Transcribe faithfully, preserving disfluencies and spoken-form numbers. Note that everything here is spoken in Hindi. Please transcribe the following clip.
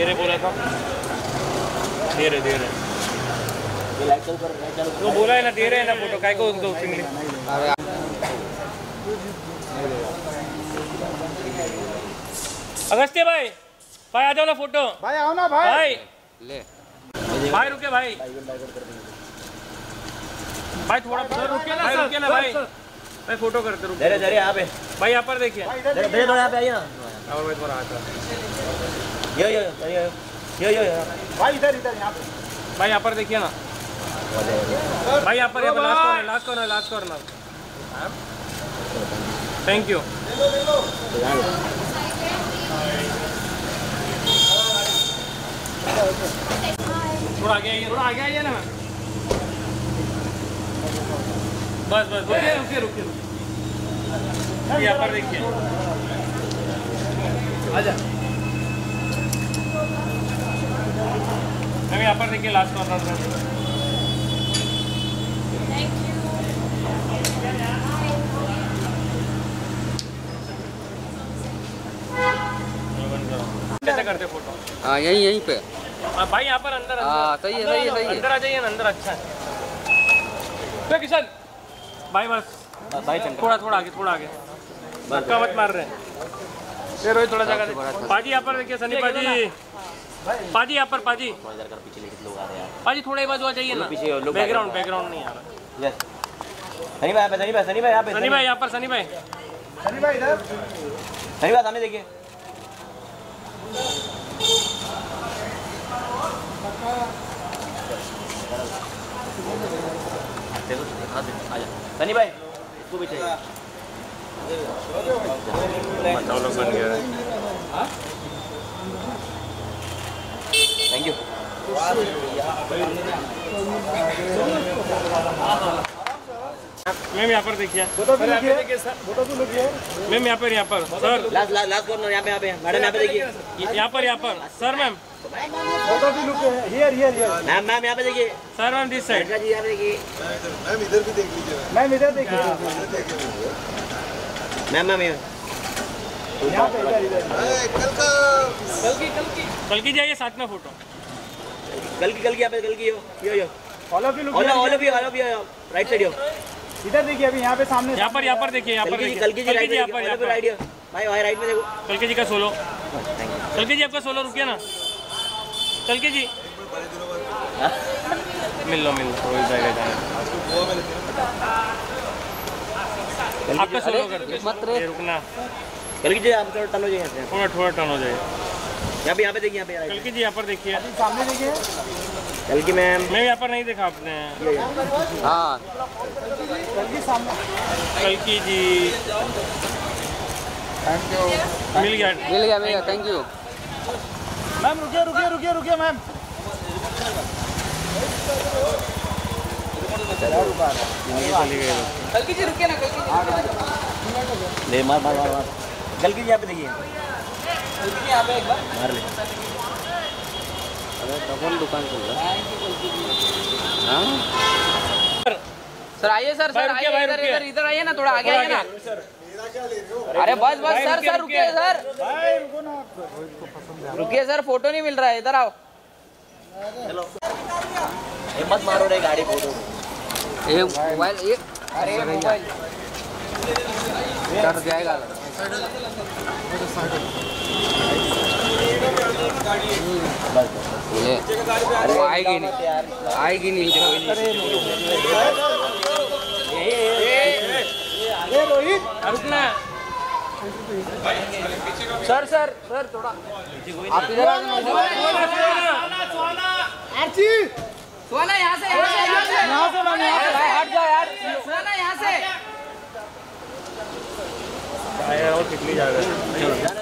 तेरे बोला था दे रहे दे रहे तो बोला है ना दे रहे हैं ना फोटो काय को दो सिंगली। अगस्त्य भाई भाई आ जाओ ना फोटो भाई आओ ना भाई भाई ले भाई रुके भाई भाई थोड़ा रुके ना भाई रुके ना भाई भाई फोटो करते रुके धीरे धीरे यहाँ पे भाई यहाँ पर देखिए धीरे धीरे थोड़ा यहाँ पे आइए ना और भाई थोड़ा आता यो यो यो यो यो यो भाई इधर इधर यहाँ पे भाई यहाँ पर देखिए ना भाई यहाँ पर last corner last corner thank you. थोड़ा आगे आइए थोड़ा आगे आइए ना बस बस रुकिए रुकिए रुकिए रुकिए यहाँ पर देखिए आजा मैम यहाँ पर देखिए लास्ट कॉर्नर में कैसे करते फोटो? हाँ यहीं यहीं पे भाई यहाँ पर अंदर हाँ सही है सही है सही है अंदर आ जाइए ना अंदर अच्छा है तो किशन भाई बस भाई थोड़ा थोड़ा आगे थोड़ा आगे धक्का मत मार रहे हैं फिर रोहित थोड़ा जगह पाजी यहाँ पर देखिए सनी पाजी पाजी यहाँ पर पाजी पीछे लेके लोग आ रहे हैं पाजी थोड़े बाजू आ जाइए ना बैकग्राउंड बैकग्राउंड नहीं आ रहा सनी भाई सनी भाई सनी भाई यहाँ पे सनी भाई यहाँ पर सनी भाई सनी भाई इधर सनी भाई सामने देखिए सनी भाई इसको भी चाहिए लोग बन गया थैंक यू। मैम यहाँ पर देखिए फोटो तो लगी फोटो तो लगी है मैम यहाँ पर यहाँ पर सर लास्ट लास्ट कॉर्नर यहाँ पे यहाँ पे मैडम यहाँ पे देखिए यहाँ पर यहाँ पर सर मैम फोटो भी लुक है here here here ma'am ma'am यहाँ पे देखिए सर मैम दिस साइड जी यहाँ पे देखिए मैम इधर भी देख लीजिए मैम इधर देखिए मैम मैम यहाँ पे इधर इधर कल की कल की कल की जाइए साथ में फोटो कल की कल की यहाँ पे कल की yo yo yo all of you look all all of you all of you right side yo इधर देखिए अभी यहाँ पे सामने यहाँ पर यहाँ पर देखिए यहाँ पर कल की देखिए कल की जी राइट यहाँ पर यहाँ पर राइट यो भाई भाई राइट में देखो कल की जी का सोलो कल की जी आपका सोलो रुकिए ना कल की जी मिल लो मिल लो रोहित भाई का आपका सोलो कर मत रे रुकना कल की जी आप थोड़ा टर्न हो जाइए थोड़ा थोड़ा टर्न हो जाए यहाँ पे यहाँ पे देखिए यहाँ पे कल की जी यहाँ पर देखिए सामने देखिए कल की मैम मैं यहाँ पर नहीं देखा आपने हाँ कल की सामने कल की जी थैंक यू मिल गया मिल गया मिल गया थैंक यू। मैम रुकिए रुकिए रुकिए रुकिए मैम चली गई कल की जी रुकिए ना कल की ले मार मार मार मार कल की जी यहाँ पे देखिए यहाँ पे एक बार मार ले अरे डबल दुकान चल रहा है हाँ सर आइए सर सर आइए इधर इधर इधर आइए ना थोड़ा आगे आइए ना अरे बस बस सर सर रुकिए सर रुकिए सर फोटो नहीं मिल रहा है इधर आओ चलो हिम्मत मारो रे गाड़ी फोटो ये मोबाइल ये अरे मोबाइल कट जाएगा ये वो आएगी नहीं आएगी नहीं ये रोहित रुकना सर सर सर थोड़ा आप इधर आ आरची सोना यहाँ से यहाँ से यहाँ से यहाँ से मैम यहाँ से हट जाओ यार सोना यहाँ से और कितनी जा रहा है